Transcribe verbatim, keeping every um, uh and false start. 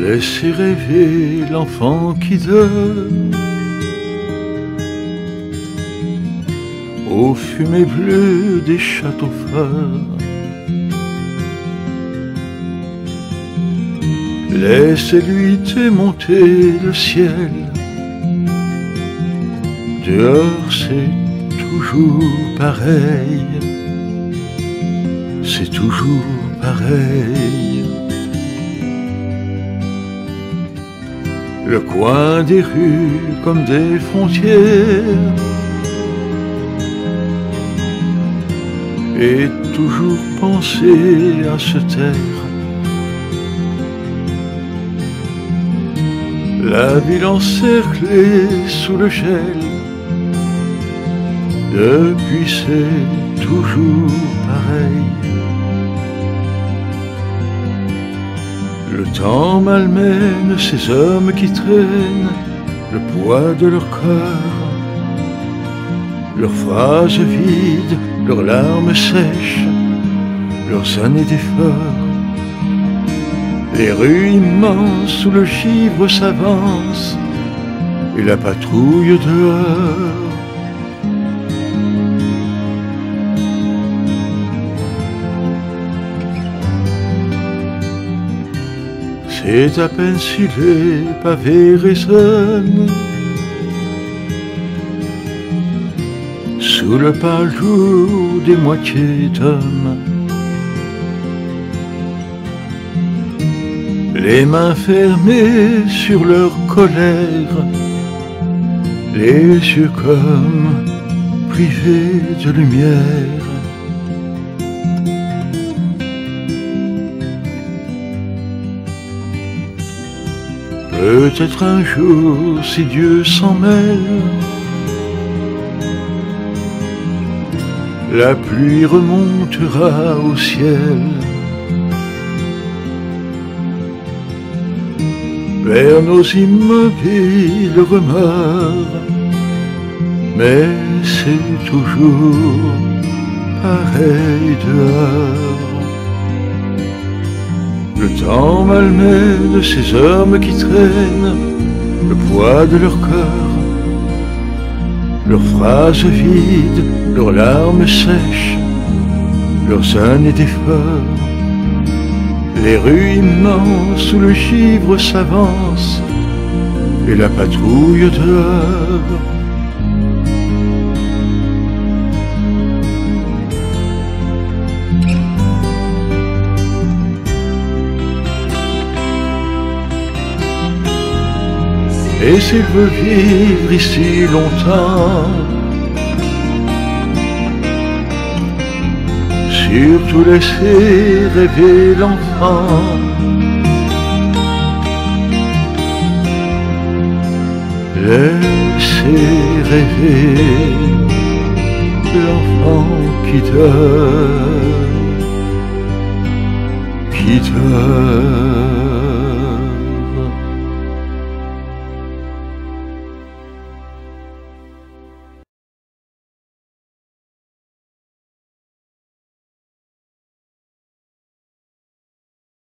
Laissez rêver l'enfant qui dort aux fumées bleues des châteaux forts. Laissez-lui démonter le ciel. Dehors c'est toujours pareil, c'est toujours pareil. Le coin des rues comme des frontières et toujours penser à se taire. La ville encerclée sous le gel, depuis c'est toujours pareil. Le temps malmène ces hommes qui traînent le poids de leur corps, leurs phrases vides, leurs larmes sèches, leurs années d'efforts. Les rues immenses où le givre s'avance et la patrouille dehors. C'est à peine si les pavés résonnent sous le pas lourd des moitiés d'hommes. Les mains fermées sur leur colère, les yeux comme privés de lumière. Peut-être un jour, si Dieu s'en mêle, la pluie remontera au ciel vers nos immobiles remords, mais c'est toujours pareil dehors. Le temps malmène ces hommes qui traînent le poids de leur corps, leurs phrases vides, leurs larmes sèches, leurs années d'efforts. Les rues immenses où le givre s'avance et la patrouille dehors. Et s'il veut vivre ici longtemps, surtout laisser rêver l'enfant. Laissez rêver l'enfant qui dort, qui dort.